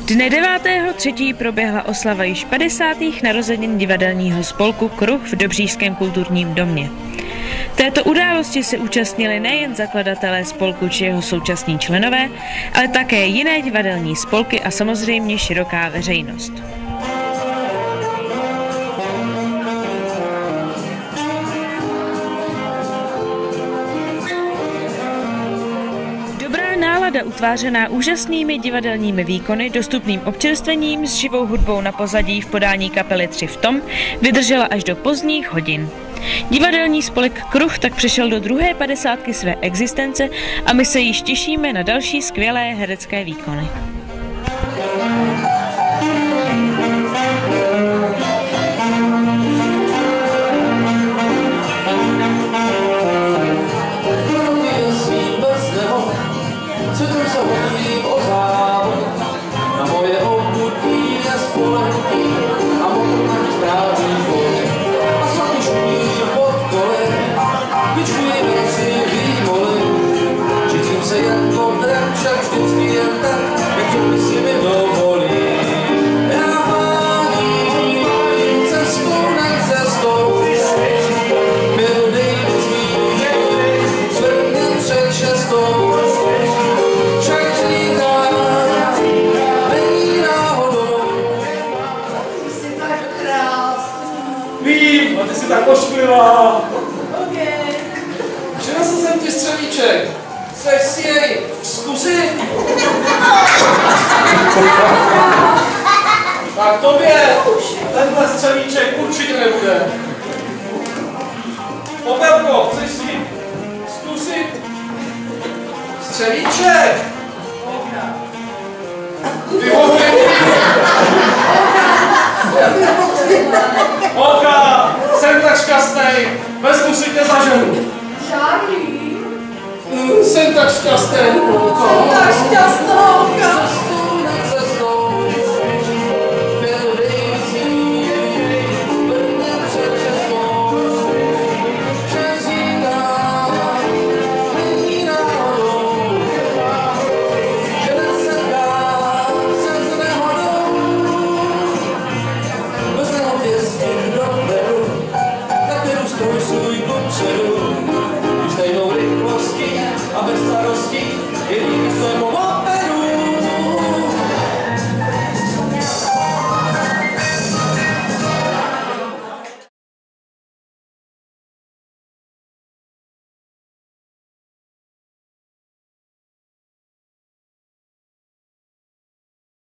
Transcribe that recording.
Dne 9.3. proběhla oslava již 50. narozenin divadelního spolku Kruh v Dobříšském kulturním domě. Této události se účastnili nejen zakladatelé spolku či jeho současní členové, ale také jiné divadelní spolky a samozřejmě široká veřejnost. Nálada utvářená úžasnými divadelními výkony, dostupným občerstvením s živou hudbou na pozadí v podání kapely 3 v tom, vydržela až do pozdních hodin. Divadelní spolek Kruh tak přešel do druhé 50. své existence a my se již těšíme na další skvělé herecké výkony. Vím, a ty jsi tak ošklivá. Okay. Přinesl jsem ti střevíček. Chceš si jej zkusit? Tak tobě tenhle střevíček určitě nebude. Popelko, chceš si zkusit střevíček? Vyhovuje ti. Holka, jsem tak šťastnej, vezmu si tě za ženu. Žádný. Jsem tak šťastnej, holka. Jsem tak šťastná, holka.